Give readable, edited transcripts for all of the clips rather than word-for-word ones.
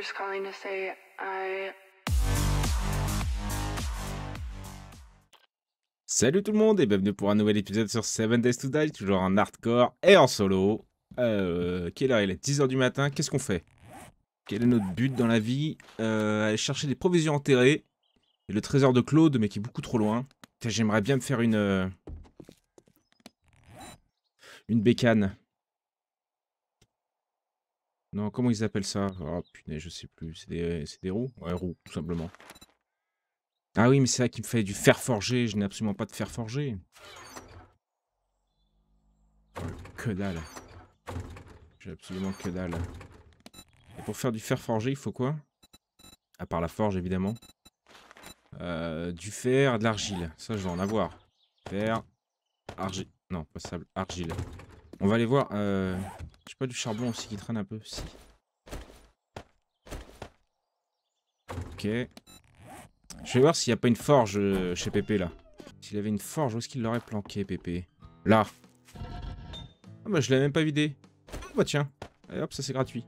just calling to say Salut tout le monde et bienvenue pour un nouvel épisode sur 7 Days to Die, toujours en hardcore et en solo. Quelle heure il est? 10 h du matin, qu'est-ce qu'on fait? Quel est notre but dans la vie? Aller chercher des provisions enterrées. Et le trésor de Claude, mais qui est beaucoup trop loin. J'aimerais bien me faire une bécane. Non, comment ils appellent ça? Oh putain, je sais plus. C'est des roues? Ouais, roues, tout simplement. Ah oui, mais c'est ça qui me fait du fer forgé. Je n'ai absolument pas de fer forgé. Que dalle. J'ai absolument que dalle. Et pour faire du fer forgé, il faut quoi? À part la forge, évidemment. Du fer, de l'argile. Ça, je vais en avoir. Fer, argile. Non, pas sable, argile. On va aller voir. J'ai pas du charbon aussi qui traîne un peu. Si. Ok. Je vais voir s'il n'y a pas une forge chez Pépé, là. S'il avait une forge, où est-ce qu'il l'aurait planqué, Pépé? Là. Ah bah, je l'avais même pas vidé. Ah bah, tiens. Allez, hop, ça, c'est gratuit.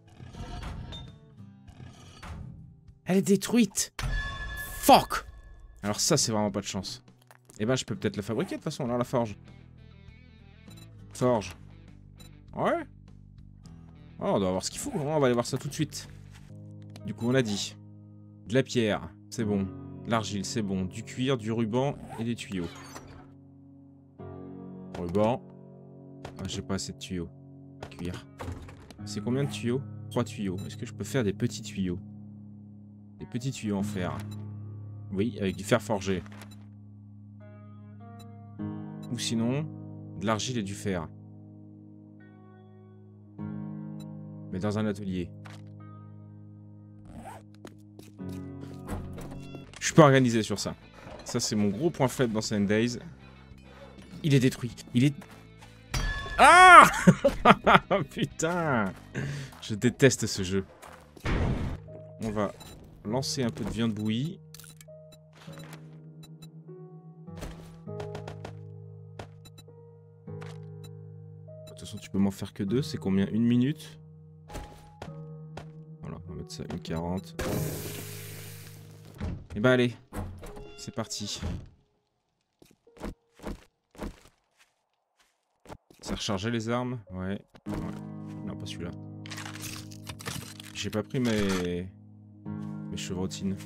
Elle est détruite. Fuck. Alors ça, c'est vraiment pas de chance. Eh ben, je peux peut-être la fabriquer, de toute façon, alors, la forge. Forge. Ouais. Oh, on doit avoir ce qu'il faut. On va aller voir ça tout de suite. Du coup, on a dit. De la pierre, c'est bon. De l'argile, c'est bon. Du cuir, du ruban et des tuyaux. Ruban. Ah, j'ai pas assez de tuyaux. Cuir. C'est combien de tuyaux? 3 tuyaux. Est-ce que je peux faire des petits tuyaux? Des petits tuyaux en fer. Oui, avec du fer forgé. Ou sinon, de l'argile et du fer. Mais dans un atelier. Je suis pas organisé sur ça. Ça, c'est mon gros point faible dans 7 Days. Il est détruit. Il est... Ah putain. Je déteste ce jeu. On va lancer un peu de viande bouillie. De toute façon, tu peux m'en faire que 2. C'est combien? 1 minute? Voilà, on va mettre ça 1:40. Et bah allez, c'est parti. Ça a rechargé les armes? Ouais. Non, pas celui-là. J'ai pas pris mes chevrotines.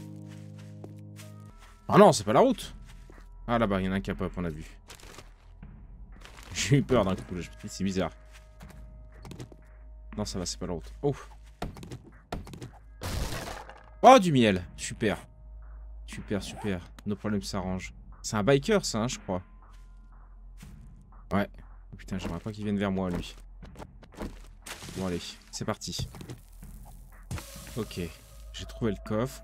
Ah non, c'est pas la route. Ah là-bas, il y en a un qui a pop, on a vu. J'ai eu peur d'un coup, là. C'est bizarre. Non, ça va, c'est pas la route. Oh. Oh, du miel. Super. Super, super. Nos problèmes s'arrangent. C'est un biker, ça, hein, je crois. Ouais. Oh, putain, j'aimerais pas qu'il vienne vers moi, lui. Bon, allez. C'est parti. Ok. J'ai trouvé le coffre.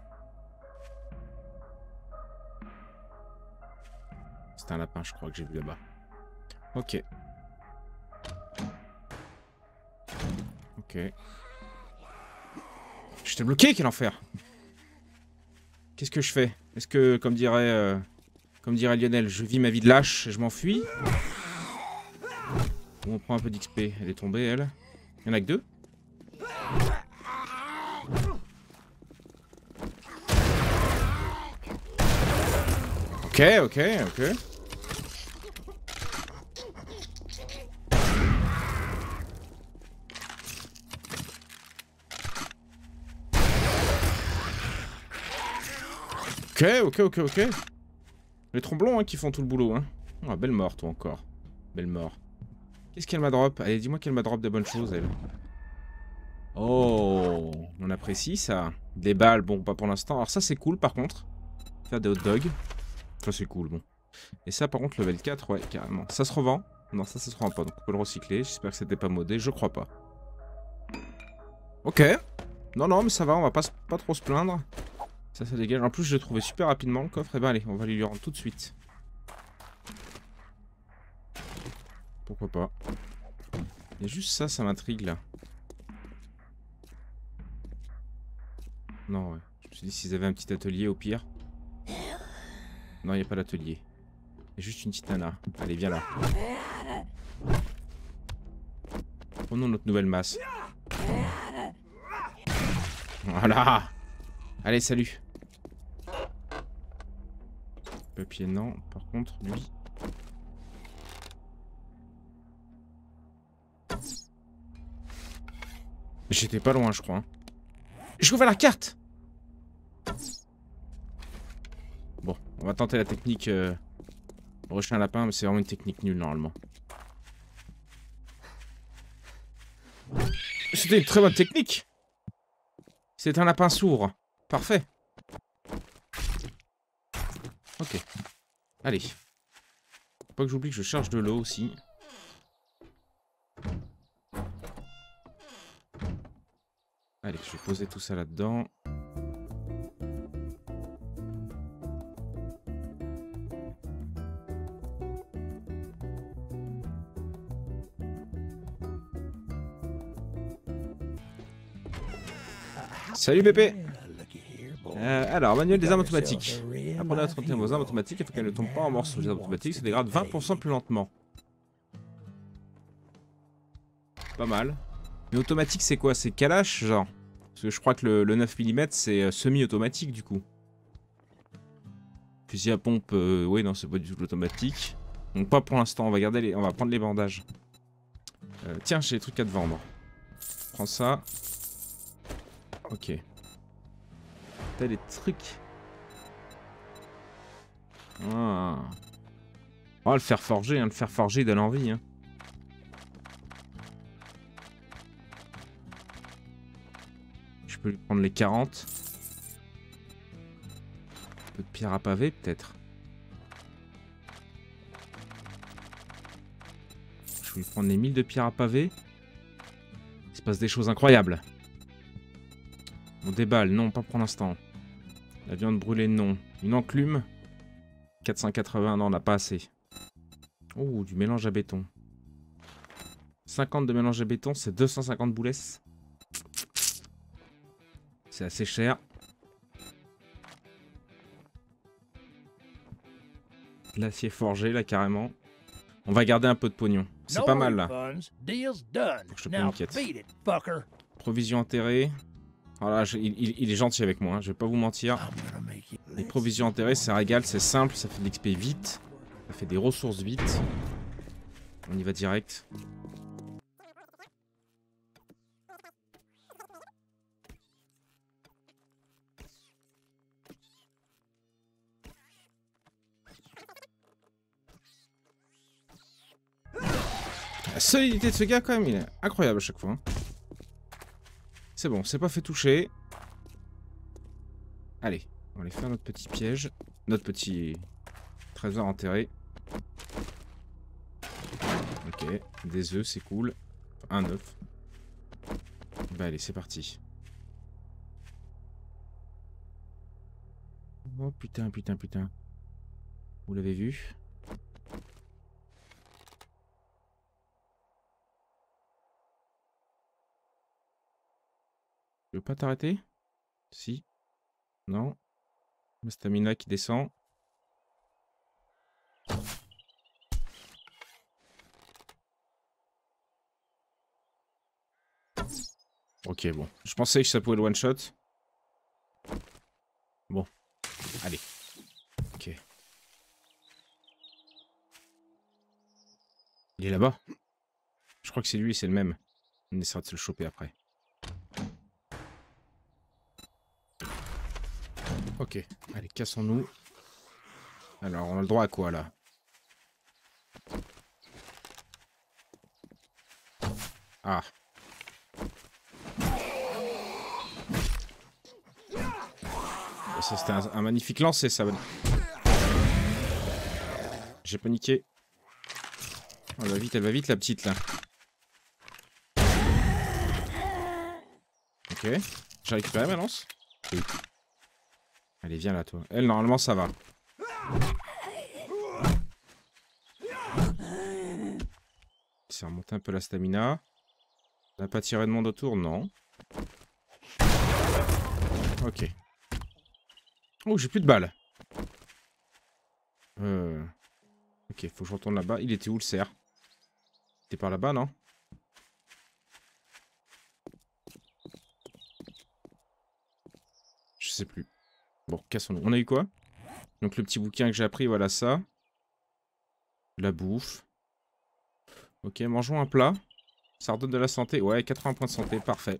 C'est un lapin, je crois, que j'ai vu là-bas. Ok. Ok. J'étais bloqué, quel enfer! Qu'est-ce que je fais? Est-ce que, comme dirait Lionel, je vis ma vie de lâche et je m'enfuis? Ou on prend un peu d'XP? Elle est tombée, elle. Il y en a que 2? Ok, ok, ok. Ok, ok, ok, ok. Les tromblons, hein, qui font tout le boulot, hein. Oh, belle mort, toi, encore. Belle mort. Qu'est-ce qu'elle m'a drop? Allez, dis-moi qu'elle m'a drop de bonnes choses, elle. Oh, on apprécie, ça. Des balles, bon, pas pour l'instant. Alors ça, c'est cool, par contre. Faire des hot dogs. Ça, c'est cool, bon. Et ça, par contre, level 4, ouais, carrément. Ça se revend? Non, ça se revend pas, donc on peut le recycler. J'espère que c'était pas modé, je crois pas. Ok. Non, non, mais ça va, on va pas trop se plaindre. Ça dégage. En plus, je l'ai trouvé super rapidement, le coffre. Et ben allez, on va lui rendre tout de suite. Pourquoi pas. Il y a juste ça m'intrigue, là. Non, ouais. Je me suis dit s'ils avaient un petit atelier, au pire. Non, il n'y a pas d'atelier. Il y a juste une petite nana. Allez, viens là. Prenons notre nouvelle masse. Voilà. Allez, salut. Papier, non. Par contre, lui... J'étais pas loin, je crois. Hein. J'ai ouvert la carte. Bon, on va tenter la technique... Rusher un lapin, mais c'est vraiment une technique nulle, normalement. C'était une très bonne technique. C'est un lapin sourd. Parfait. Ok. Allez. Faut pas que j'oublie que je charge de l'eau aussi. Allez, je vais poser tout ça là-dedans. Salut Pépé. Alors, manuel des armes automatiques. Apprenez à entretenir vos armes automatiques afin qu'elles ne tombent pas en morceaux. Les armes automatiques se dégradent 20% plus lentement. Pas mal. Mais automatique, c'est quoi? C'est Kalash, genre? Parce que je crois que le 9 mm, c'est semi-automatique, du coup. Fusil à pompe, oui, non, c'est pas du tout l'automatique. Donc pas pour l'instant, on va garder les... On va prendre les bandages. Tiens, j'ai des trucs à te vendre. Prends ça. Ok. T'as des trucs. Ah. Oh, le fer forgé, hein, le fer forgé donne envie, hein. Je peux lui prendre les 40. Un peu de pierre à pavé, peut-être. Je vais lui prendre les 1000 de pierre à pavé. Il se passe des choses incroyables. On déballe, non, pas pour l'instant. La viande brûlée, non. Une enclume. 480, non, on n'a pas assez. Oh, du mélange à béton. 50 de mélange à béton, c'est 250 boules. C'est assez cher. L'acier forgé, là, carrément. On va garder un peu de pognon. C'est pas mal, là. Faut que je te une quête. Provisions enterrées. Voilà, il est gentil avec moi, hein, je vais pas vous mentir. Les provisions enterrées, ça régale, c'est simple, ça fait de l'XP vite. Ça fait des ressources vite. On y va direct. La solidité de ce gars, quand même, il est incroyable à chaque fois. Hein. C'est bon, c'est pas fait toucher. Allez, on va aller faire notre petit piège. Notre petit trésor enterré. Ok, des œufs, c'est cool. Un œuf. Bah allez, c'est parti. Oh putain, putain, putain. Vous l'avez vu? Tu veux pas t'arrêter? Si. Non. Ma stamina qui descend. Ok, bon. Je pensais que ça pouvait le one-shot. Bon. Allez. Ok. Il est là-bas. Je crois que c'est lui, c'est le même. On essaiera de se le choper après. Ok. Allez, cassons-nous. Alors, on a le droit à quoi, là? Ah. Ça, c'était un magnifique lancer, ça. J'ai paniqué. Oh, elle va vite, la petite, là. Ok. J'ai récupéré ma lance? Oui. Allez, viens là, toi. Elle, normalement, ça va. C'est remonter un peu la stamina. On n'a pas tiré de monde autour? Non. Ok. Oh, j'ai plus de balles. Ok, faut que je retourne là-bas. Il était où le cerf? C'était par là-bas, non? sais plus. Bon, cassons-nous. On a eu quoi? Donc le petit bouquin que j'ai appris, voilà ça. La bouffe. Ok, mangeons un plat. Ça redonne de la santé. Ouais, 80 points de santé, parfait.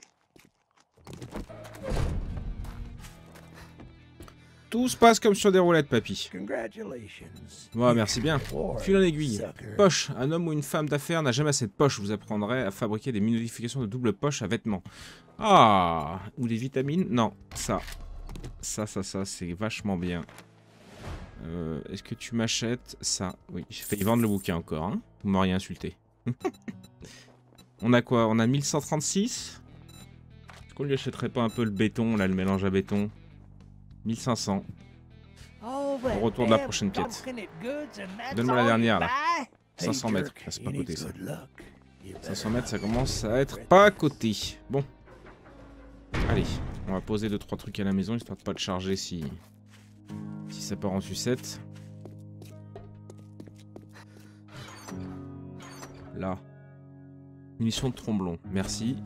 Tout se passe comme sur des roulettes, papy. Ouais, merci bien. Fil en aiguille. Poche. Un homme ou une femme d'affaires n'a jamais assez de poche. Vous apprendrez à fabriquer des modifications de double poche à vêtements. Ah. Ou des vitamines. Non, ça. Ça, c'est vachement bien. Est-ce que tu m'achètes ça? Oui, j'ai failli vendre le bouquin encore. Hein, vous m'auriez insulté. On a quoi? On a 1136. Est-ce qu'on lui achèterait pas un peu le béton, là, le mélange à béton? 1500. On retourne de la prochaine quête. Donne-moi la dernière, là. 500 mètres. Ah, c'est pas à côté, ça. 500 mètres, ça commence à être pas à côté. Bon. Allez, on va poser 2-3 trucs à la maison, histoire de pas le charger si ça part en sucette. Là. Munitions de tromblon, merci.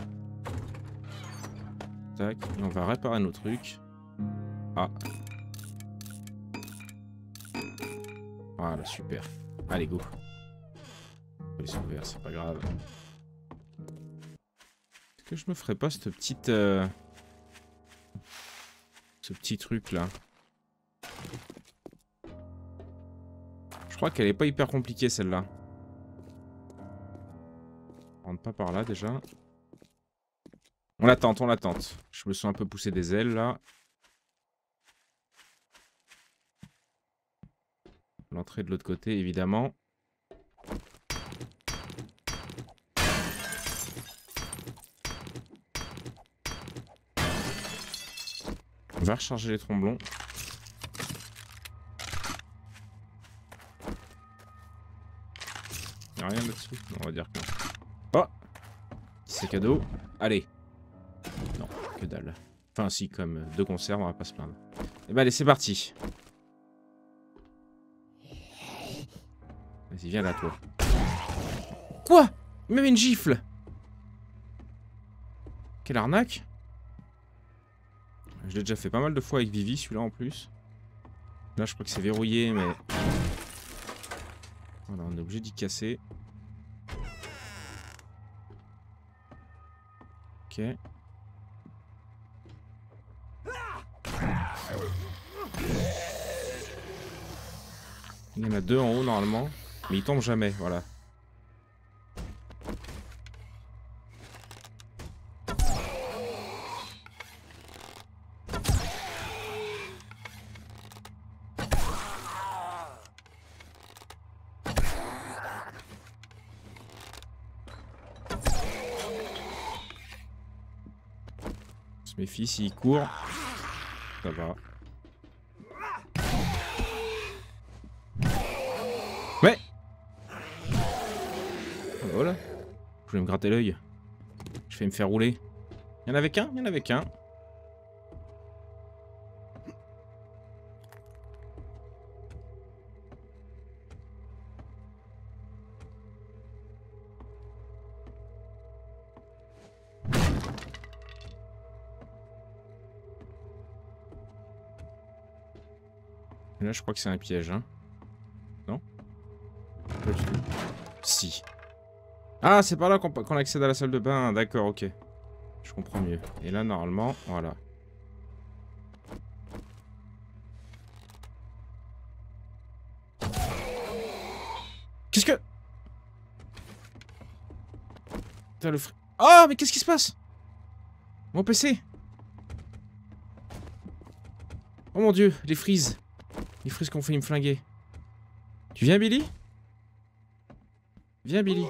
Tac, et on va réparer nos trucs. Ah. Voilà, super. Allez, go. On va les ouvrir, c'est pas grave. Est-ce que je me ferais pas cette petite... ce petit truc là? Je crois qu'elle est pas hyper compliquée celle-là. On rentre pas par là déjà. On l'attente, on l'attente. Je me suis un peu poussé des ailes là. L'entrée de l'autre côté évidemment. On va recharger les tromblons. Y'a rien là-dessous? Non, on va dire que non. Oh! C'est cadeau. Allez. Non, que dalle. Enfin si, comme deux conserves, on va pas se plaindre. Et bah allez, c'est parti. Vas-y, viens là, toi. Quoi? Même une gifle! Quelle arnaque! Je l'ai déjà fait pas mal de fois avec Vivi, celui-là en plus. Là, je crois que c'est verrouillé, mais... Voilà, on est obligé d'y casser. Ok. Il y en a deux en haut, normalement. Mais ils tombent jamais, voilà. On se méfie s'il court. Ça va. Ouais. Voilà. Je vais me gratter l'œil. Je vais me faire rouler. Il y en avait qu'un? Il y en avait qu'un. Et là, je crois que c'est un piège, hein. Non? Pas du tout. Si. Ah, c'est par là qu'on accède à la salle de bain. D'accord, ok. Je comprends mieux. Et là, normalement, voilà. Qu'est-ce que... Putain, le fr... Oh, mais qu'est-ce qui se passe? Mon PC. Oh mon dieu, les frises. Les frises qu'on fait me flinguer. Tu viens, Billy? Viens, Billy.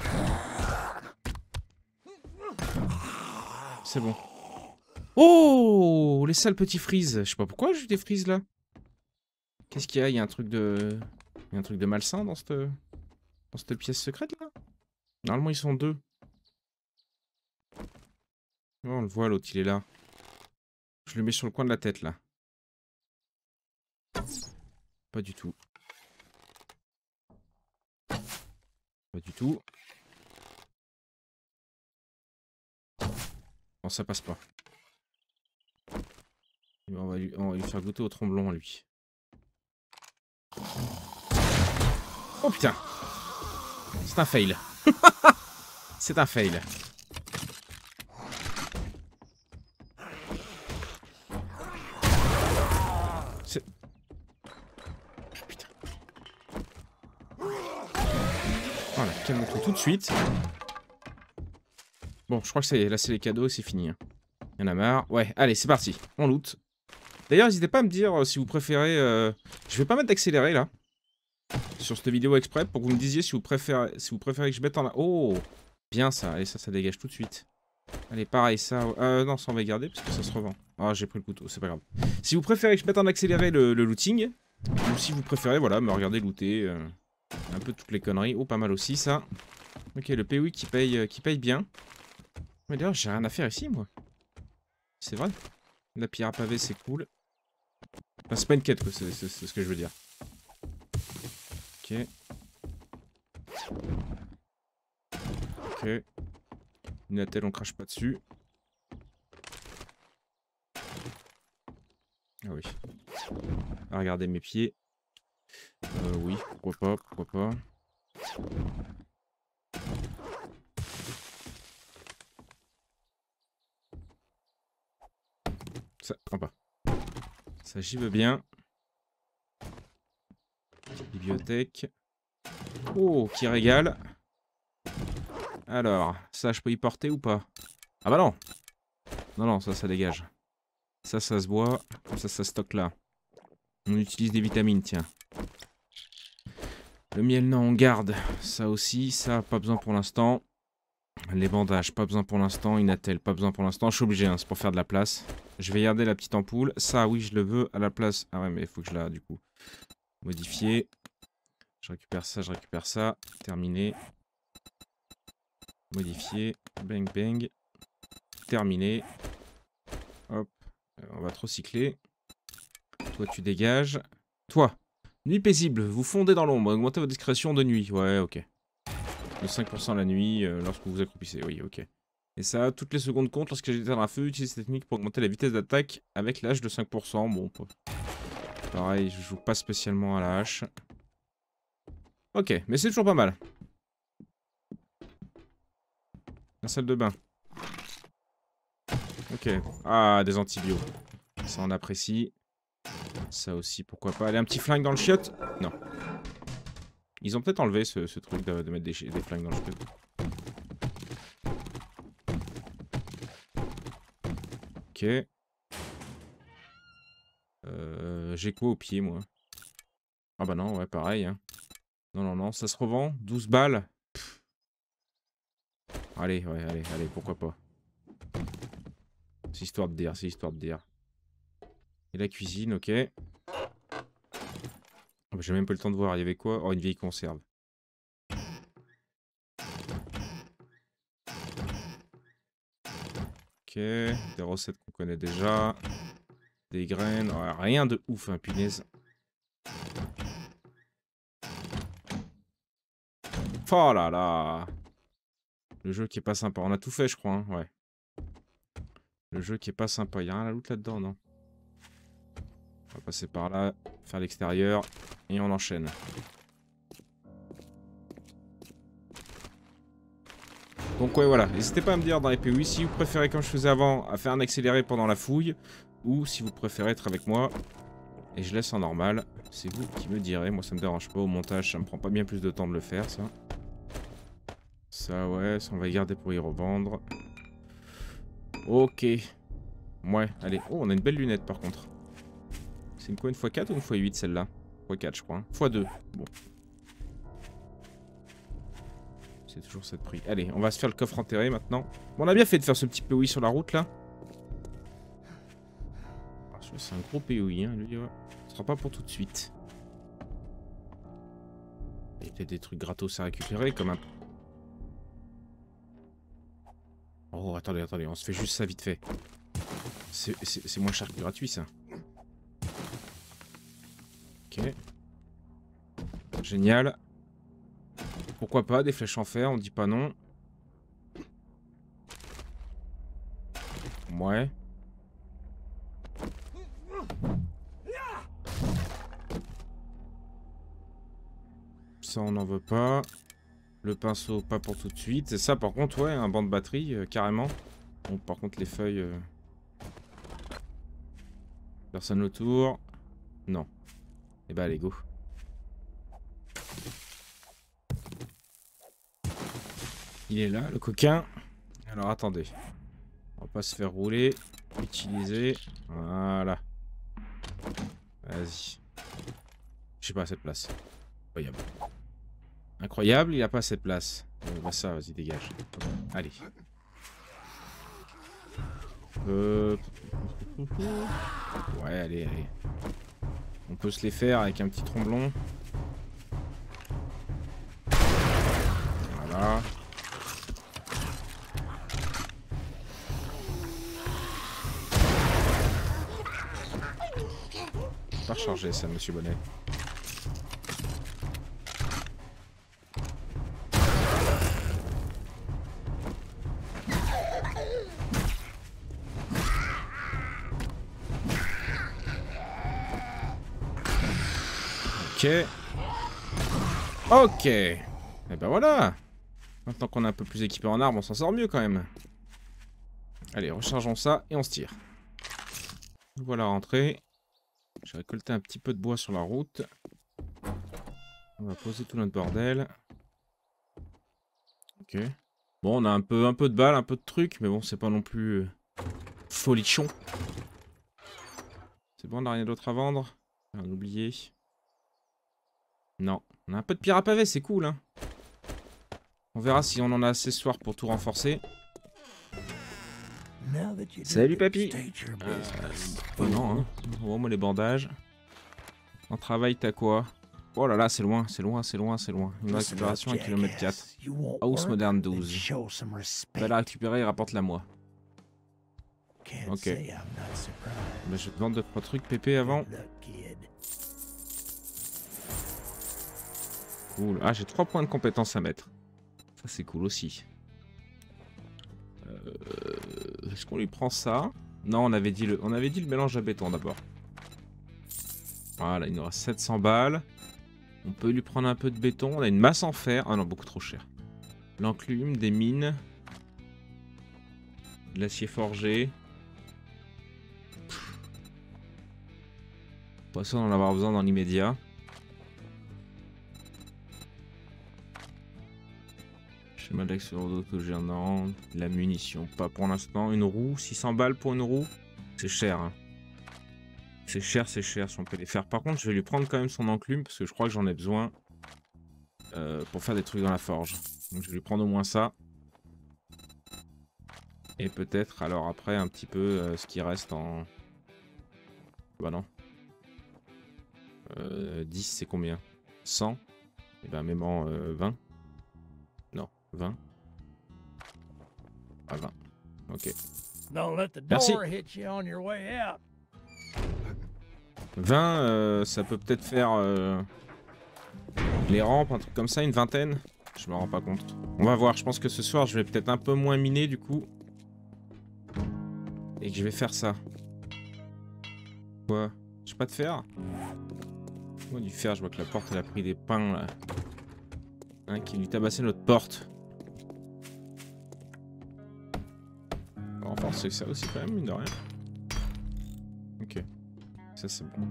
C'est bon. Oh, les sales petits frises. Je sais pas pourquoi j'ai des frises là. Qu'est-ce qu'il y a? Il y a un truc de... Il y a un truc de malsain dans cette pièce secrète là? Normalement ils sont deux. Oh, on le voit, l'autre il est là. Je le mets sur le coin de la tête là. Pas du tout. Pas du tout. Non, ça passe pas. On va lui faire goûter au tromblon, lui. Oh putain! C'est un fail. C'est un fail. Putain. Voilà, calme-toi tout de suite. Bon, je crois que ça y est, là c'est les cadeaux et c'est fini. Hein. Il y en a marre. Ouais, allez, c'est parti. On loot. D'ailleurs, n'hésitez pas à me dire si vous préférez... Je vais pas mettre d'accéléré, là. Sur cette vidéo exprès, pour que vous me disiez si vous préférez que je mette en... Oh! Bien ça. Allez, ça dégage tout de suite. Allez, pareil, ça... non, ça on va garder, parce que ça se revend. Ah, j'ai pris le couteau, c'est pas grave. Si vous préférez que je mette en accéléré le looting, ou si vous préférez, voilà, me regarder looter... un peu toutes les conneries. Oh, pas mal aussi, ça. Ok, le POI qui paye bien. Mais d'ailleurs, j'ai rien à faire ici, moi. C'est vrai. La pierre à pavé, c'est cool. Enfin, c'est pas une quête, quoi. C'est ce que je veux dire. Ok. Ok. Une attelle, on crache pas dessus. Ah oui. Ah, regardez mes pieds. Oui, pourquoi pas, pourquoi pas. Ça, prends pas. Ça, j'y veux bien. Bibliothèque. Oh, qui régale. Alors, ça, je peux y porter ou pas? Ah bah non. Non, non, ça dégage. Ça se boit. Comme ça stocke là. On utilise des vitamines, tiens. Le miel, non, on garde. Ça aussi, ça, pas besoin pour l'instant. Les bandages, pas besoin pour l'instant. Une attelle, pas besoin pour l'instant. Je suis obligé, hein, c'est pour faire de la place. Je vais garder la petite ampoule. Ça, oui, je le veux à la place. Ah ouais, mais il faut que je la, du coup, modifier. Je récupère ça. Terminé. Modifier. Bang, bang. Terminé. Hop. On va te recycler. Toi, tu dégages. Toi. Nuit paisible. Vous fondez dans l'ombre. Augmentez votre discrétion de nuit. Ouais, ok. De 5% la nuit lorsque vous accroupissez. Oui, ok. Et ça, toutes les secondes comptent lorsque j'éteins un feu. Utilisez cette technique pour augmenter la vitesse d'attaque avec l'âge de 5%. Bon, pareil, je joue pas spécialement à la hache. Ok, mais c'est toujours pas mal. La salle de bain. Ok. Ah, des antibiotiques. Ça, on apprécie. Ça aussi, pourquoi pas. Allez, un petit flingue dans le chiotte. Non. Ils ont peut-être enlevé ce truc de mettre des flingues dans le chiotte. Ok. J'ai quoi au pied, moi? Ah bah non, ouais, pareil. Hein. Non, non, non, ça se revend. 12 balles. Pff. Allez, ouais, allez, pourquoi pas. C'est histoire de dire, c'est histoire de dire. Et la cuisine, ok. Oh, bah, j'ai même pas le temps de voir, il y avait quoi? Oh, une vieille conserve. Ok, des recettes qu'on connaît déjà. Des graines, oh, rien de ouf, hein, punaise. Oh là là. Le jeu qui est pas sympa, on a tout fait je crois, hein, ouais. Le jeu qui est pas sympa, y'a rien à loot là-dedans, non? On va passer par là, faire l'extérieur, et on enchaîne. Donc ouais, voilà, n'hésitez pas à me dire dans les POI si vous préférez, comme je faisais avant, à faire un accéléré pendant la fouille, ou si vous préférez être avec moi, et je laisse en normal. C'est vous qui me direz, moi ça me dérange pas, au montage ça me prend pas bien plus de temps de le faire, ça. Ça ouais, ça on va y garder pour y revendre. Ok. Ouais, allez. Oh, on a une belle lunette par contre. C'est une quoi, une x4 ou une x8 celle-là? x4 je crois. Hein. x2. Bon. C'est toujours cette prix. Allez, on va se faire le coffre enterré maintenant. Bon, on a bien fait de faire ce petit POI sur la route là. Ah, c'est un gros POI, hein, lui. Ouais. Ce sera pas pour tout de suite. Il y a peut-être des trucs gratos à récupérer comme un... Oh, attendez, on se fait juste ça vite fait. C'est moins cher que gratuit ça. Ok. Génial. Pourquoi pas, des flèches en fer, on dit pas non. Ouais. Ça, on n'en veut pas. Le pinceau, pas pour tout de suite. Et ça, par contre, ouais, un banc de batterie, carrément. Bon, par contre, les feuilles... Personne autour. Non. Et bah, allez, go. Il est là, le coquin. Alors, attendez. On va pas se faire rouler. Utiliser. Voilà. Vas-y. J'ai pas assez de place. Incroyable. Incroyable, il a pas assez de place. Bah ça, vas-y, dégage. Allez. Ouais, allez, allez. On peut se les faire avec un petit tromblon. Voilà. Pas recharger ça, monsieur Bonnet. Ok. Ok. Et ben voilà. Maintenant qu'on est un peu plus équipé en armes, on s'en sort mieux quand même. Allez, rechargeons ça et on se tire. Voilà rentré. J'ai récolté un petit peu de bois sur la route. On va poser tout notre bordel. Ok. Bon, on a un peu de balles, un peu de trucs, mais bon, c'est pas non plus folichon. C'est bon, on n'a rien d'autre à vendre. On a oublié. Non. On a un peu de pierre à pavé, c'est cool, hein. On verra si on en a assez ce soir pour tout renforcer. Salut, papy. Non, hein. Oh, moi, les bandages. En travail, t'as quoi? Oh là là, c'est loin, c'est loin, c'est loin, c'est loin. Une récupération à km 4. House moderne 12. Belle à récupérer, il rapporte la moi. Ok. Bah, je te demande 2-3 trucs, pépé, avant. Cool. Ah, j'ai 3 points de compétence à mettre. Ça, c'est cool aussi. Est-ce qu'on lui prend ça? Non, on avait dit le mélange à béton d'abord. Voilà, il nous reste 700 balles. On peut lui prendre un peu de béton. On a une masse en fer. Ah non, beaucoup trop cher. L'enclume, des mines. De l'acier forgé. Pas sûr d'en avoir besoin dans l'immédiat. Schéma d'action d'autogénant. La munition, pas pour l'instant. Une roue, 600 balles pour une roue. C'est cher, hein. C'est cher si on peut les faire. Par contre, je vais lui prendre quand même son enclume parce que je crois que j'en ai besoin pour faire des trucs dans la forge. Donc je vais lui prendre au moins ça. Et peut-être alors après un petit peu ce qui reste en... Bah non. 10 c'est combien? 100? Et ben même en 20. Non, 20. Ah 20. Ok. Merci. 20, ça peut peut-être faire les rampes, un truc comme ça, une vingtaine. Je me rends pas compte. On va voir, je pense que ce soir je vais peut-être un peu moins miner du coup. Et que je vais faire ça. Quoi? J'ai pas de fer? Oh, du fer, je vois que la porte elle a pris des pains là. Hein, qui lui tabassait notre porte. On va renforcer ça aussi quand même, mine de rien. Ok. Ça c'est bon.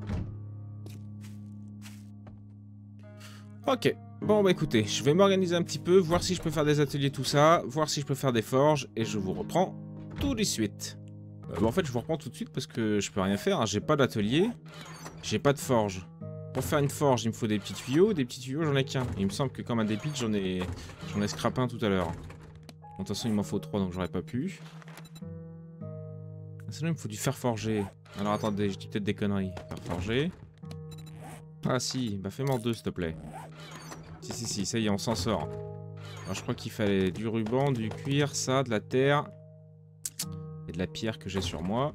Ok. Bon bah écoutez, je vais m'organiser un petit peu, voir si je peux faire des ateliers, tout ça, voir si je peux faire des forges, et je vous reprends tout de suite. Bah en fait je vous reprends tout de suite parce que je peux rien faire, hein. J'ai pas d'atelier, j'ai pas de forge. Pour faire une forge il me faut des petits tuyaux j'en ai qu'un. Il me semble que comme un dépit j'en ai scrapé un tout à l'heure. Bon, de toute façon il m'en faut 3 donc j'aurais pas pu. Sinon il me faut du fer forgé. Alors attendez, je dis peut-être des conneries. Fer forgé. Ah si, bah fais-moi 2 s'il te plaît. Si, ça y est, on s'en sort. Alors je crois qu'il fallait du ruban, du cuir, ça, de la terre. Et de la pierre que j'ai sur moi.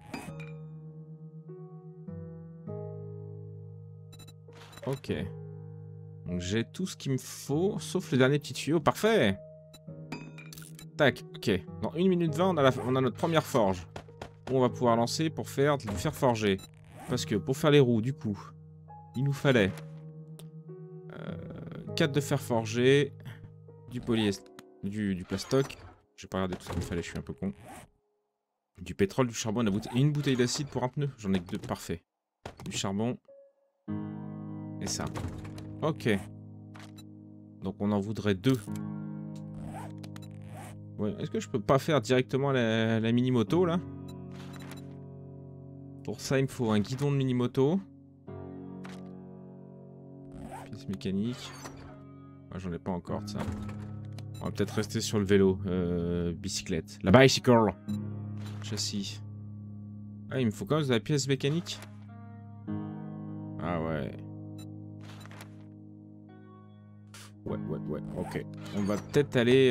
Ok. Donc j'ai tout ce qu'il me faut, sauf le dernier petit tuyau. Parfait! Tac, ok. Dans 1 minute 20, on a notre première forge. On va pouvoir lancer pour faire du fer forgé. Parce que pour faire les roues, du coup, il nous fallait 4 de fer forgé. Du polyester. Du plastoc. J'ai pas regardé tout ce qu'il me fallait, je suis un peu con. Du pétrole, du charbon, une bouteille d'acide pour un pneu. J'en ai que 2, parfait. Du charbon. Et ça. Ok. Donc on en voudrait 2. Ouais, est-ce que je peux pas faire directement la mini-moto là? Pour ça, il me faut un guidon de mini-moto. Pièce mécanique. Ah, j'en ai pas encore de ça. On va peut-être rester sur le vélo. Bicyclette. La bicycle. Châssis. Ah, il me faut quand même de la pièce mécanique. Ah ouais. Ouais, ok. On va peut-être aller...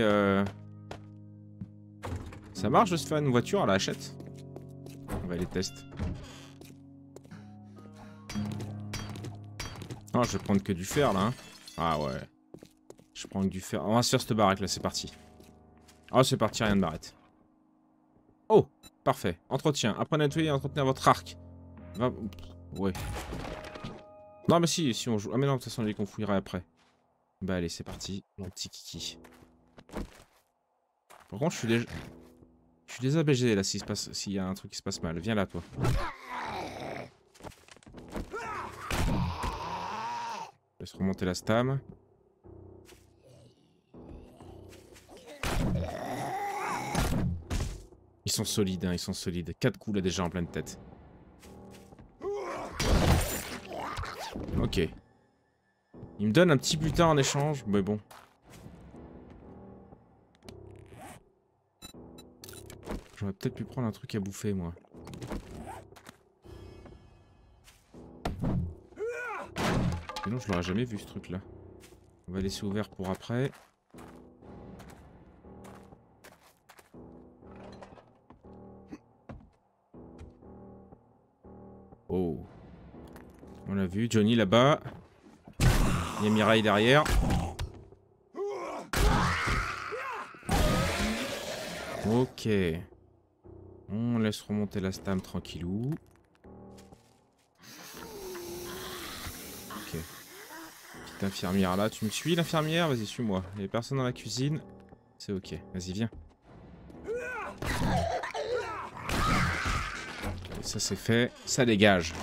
Ça marche de se faire une voiture à la hachette? On va les tester. Ah, je vais prendre que du fer là. Hein. Ah ouais. Je prends que du fer. On va se faire cette baraque là, c'est parti. Ah, c'est parti, rien de m'arrête. Oh, parfait. Entretien. Apprenez à nettoyer et entretenir votre arc. Ouais. Non, mais si on joue. Ah, mais non, de toute façon, on les confouillerait après. Bah, allez, c'est parti. Mon petit kiki. Par contre, je suis déjà BG là s'il y a un truc qui se passe mal. Viens là, toi. Laisse remonter la stam. Ils sont solides, hein, ils sont solides. 4 coups là déjà en pleine tête. Ok. Il me donne un petit butin en échange, mais bon. J'aurais peut-être pu prendre un truc à bouffer, moi. Sinon, je l'aurais jamais vu, ce truc-là. On va laisser ouvert pour après. Oh. On l'a vu, Johnny là-bas. Il y a Mireille derrière. Ok. On laisse remonter la stam tranquillou. Ok. Petite infirmière là. Tu me suis l'infirmière? Vas-y, suis-moi. Il y a personne dans la cuisine. C'est ok. Vas-y, viens. Et ça c'est fait. Ça dégage.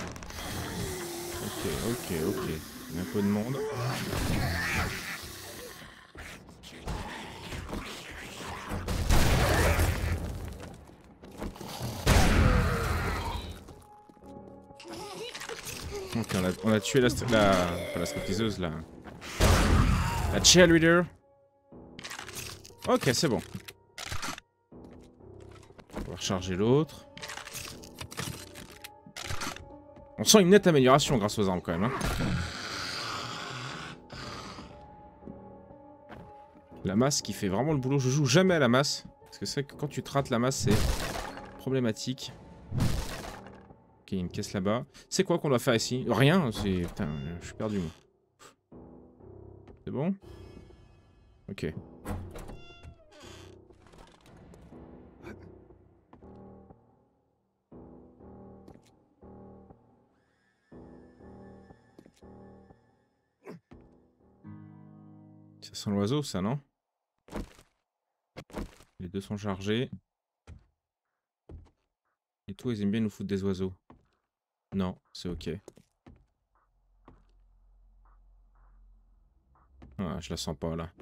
Ok. Il y a un peu de monde. Ok, on a tué pas la stripteaseuse, la cheerleader. Ok, c'est bon. On va recharger l'autre. On sent une nette amélioration grâce aux armes quand même. Hein. La masse qui fait vraiment le boulot. Je joue jamais à la masse. Parce que c'est que quand tu te rates la masse, c'est problématique. Ok, il y a une caisse là-bas. C'est quoi qu'on doit faire ici? Rien, c'est... Putain, je suis perdu, moi. C'est bon? Ok. Ça sent l'oiseau, ça, non? Les deux sont chargés. Et toi, ils aiment bien nous foutre des oiseaux. Non, c'est ok. Ah, je la sens pas, là.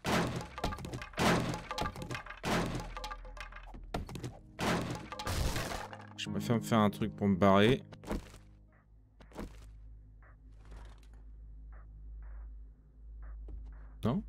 Je préfère me faire un truc pour me barrer. Non?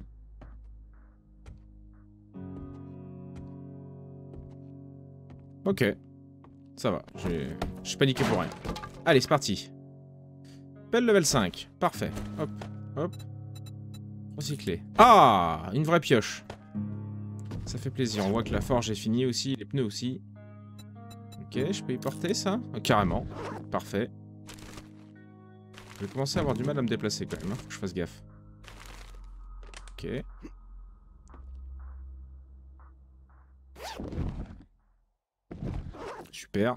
Ok. Ça va. Je suis paniqué pour rien. Allez, c'est parti. Belle level 5. Parfait. Hop, hop. Recycler. Ah, une vraie pioche. Ça fait plaisir. On voit que la forge est finie aussi. Les pneus aussi. Ok, je peux y porter ça? Carrément. Parfait. Je vais commencer à avoir du mal à me déplacer quand même. Hein. Faut que je fasse gaffe. Ok. Super.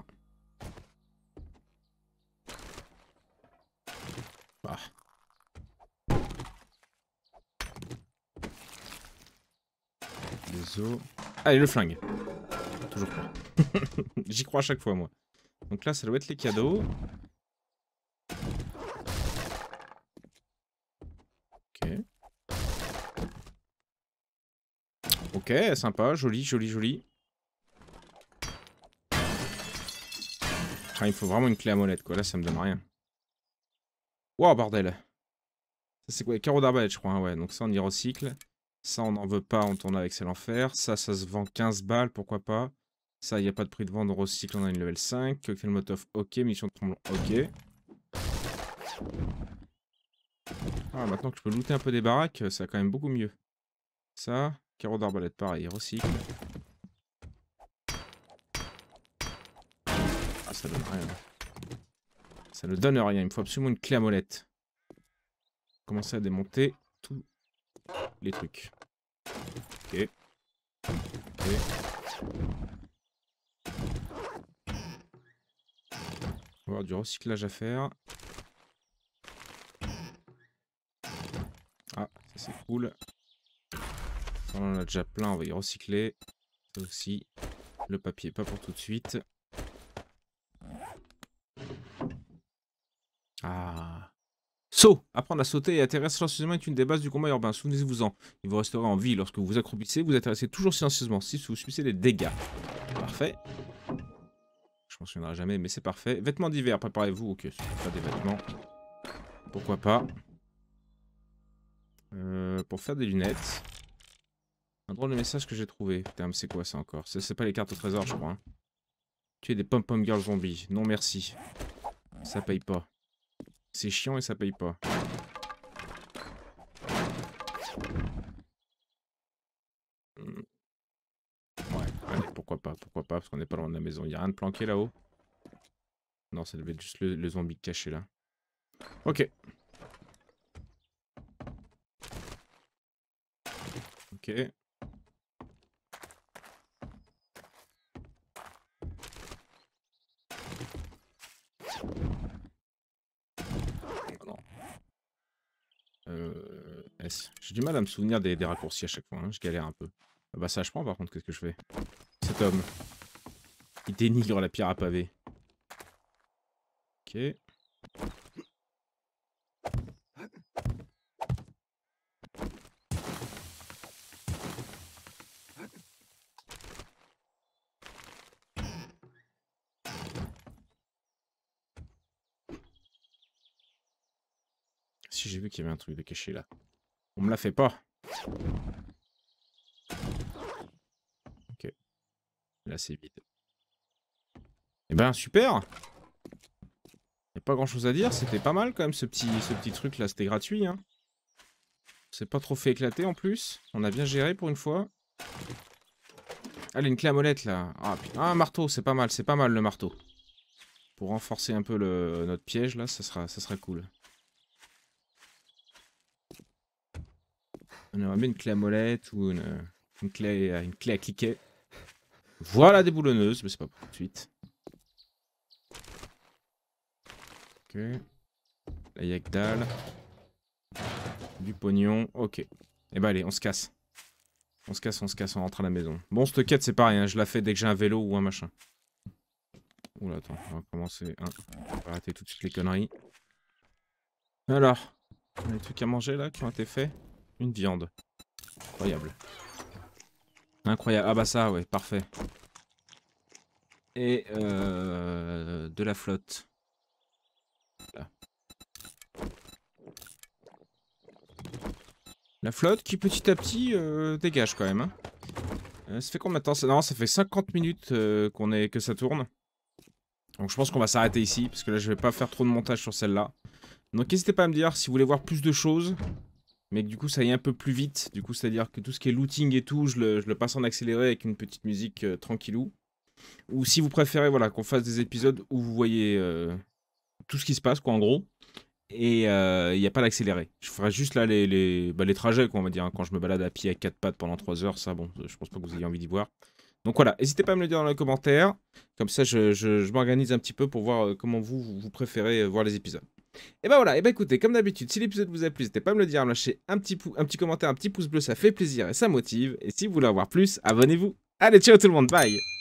Ah. ciseaux. Allez, le flingue. Toujours pas. J'y crois à chaque fois, moi. Donc là, ça doit être les cadeaux. Ok. Ok, sympa, joli, joli, joli. Ah, il me faut vraiment une clé à molette, quoi. Là, ça me donne rien. Wow, bordel. Ça, c'est quoi? Carreau d'arbalète, je crois. Hein, ouais, donc ça, on y recycle. Ça, on n'en veut pas, on tourne avec, c'est l'enfer. Ça se vend 15 balles, pourquoi pas. Ça, il n'y a pas de prix de vente, on recycle, on a une level 5. Cocktail Molotov, ok. Mission de tromblon, ok. Ah, maintenant que je peux looter un peu des baraques, ça va quand même beaucoup mieux. Ça, carreau d'arbalète, pareil, recycle. Ah, ça donne rien. Ça ne donne rien, il me faut absolument une clé à molette. Commencer à démonter tous les trucs. Ok. Ok. On va avoir du recyclage à faire. Ah, ça c'est cool. On en a déjà plein, on va y recycler. Ça aussi. Le papier, pas pour tout de suite. Ah. Saut! Apprendre à sauter et atterrir silencieusement est une des bases du combat urbain. Souvenez-vous-en. Il vous resterez en vie lorsque vous vous accroupissez. Vous atterrissez toujours silencieusement si vous subissez des dégâts. Parfait. Je m'en souviendrai jamais, mais c'est parfait. Vêtements d'hiver, préparez-vous. Ok, c'est pas des vêtements. Pourquoi pas. Pour faire des lunettes. Un drôle de message que j'ai trouvé. Putain, mais c'est quoi ça encore? C'est pas les cartes au trésor, je crois. Hein. Tuer des pom-pom girls zombies. Non merci. Ça paye pas. C'est chiant et ça paye pas. Ouais, allez, pourquoi pas, parce qu'on n'est pas loin de la maison. Il n'y a rien de planqué là-haut? Non, ça devait être juste le zombie caché là. Ok. Ok. Non. S. J'ai du mal à me souvenir des raccourcis à chaque fois, hein. Je galère un peu. Ah bah ça je prends par contre, qu'est-ce que je fais? Cet homme. Il dénigre la pierre à pavé. Ok. Si j'ai vu qu'il y avait un truc de caché là. On me l'a fait pas. Ok. Là c'est vide. Eh ben super. Y'a pas grand chose à dire, c'était pas mal quand même ce petit truc là, c'était gratuit hein. C'est pas trop fait éclater en plus. On a bien géré pour une fois. Allez, une clé à molette là. Ah, putain. Ah, un marteau, c'est pas mal le marteau. Pour renforcer un peu notre piège là, ça sera cool. On aurait bien une clé à molette ou une clé à cliquer. Voilà des boulonneuses, mais c'est pas pour tout de suite. Ok. Là, y'a que dalle. Du pognon, ok. Et bah allez, on se casse. On se casse, on rentre à la maison. Bon, cette quête, c'est pareil, hein, je la fais dès que j'ai un vélo ou un machin. Oula, attends, on va commencer. Hein. On va arrêter tout de suite les conneries. Alors, on a des trucs à manger là qui ont été faits. Une viande. Incroyable. Incroyable. Ah bah ça, ouais, parfait. Et de la flotte. Là. La flotte qui petit à petit dégage quand même. Hein. Ça fait combien de temps? Non, ça fait 50 minutes que ça tourne. Donc je pense qu'on va s'arrêter ici, parce que là je vais pas faire trop de montage sur celle-là. Donc n'hésitez pas à me dire si vous voulez voir plus de choses, mais que du coup ça aille un peu plus vite. Du coup c'est-à-dire que tout ce qui est looting et tout, je le passe en accéléré avec une petite musique tranquillou. Ou si vous préférez voilà, qu'on fasse des épisodes où vous voyez tout ce qui se passe, quoi, en gros. Et il n'y a pas d'accéléré. Je ferai juste là les trajets, quoi, on va dire. Hein, quand je me balade à pied à 4 pattes pendant 3 heures, ça, bon, je pense pas que vous ayez envie d'y voir. Donc voilà, n'hésitez pas à me le dire dans les commentaires. Comme ça, je m'organise un petit peu pour voir comment vous préférez voir les épisodes. Et bah voilà, et bah écoutez, comme d'habitude, si l'épisode vous a plu, n'hésitez pas à me le dire, à me lâcher un petit commentaire, un petit pouce bleu, ça fait plaisir et ça motive. Et si vous voulez en voir plus, abonnez-vous. Allez, ciao tout le monde, bye!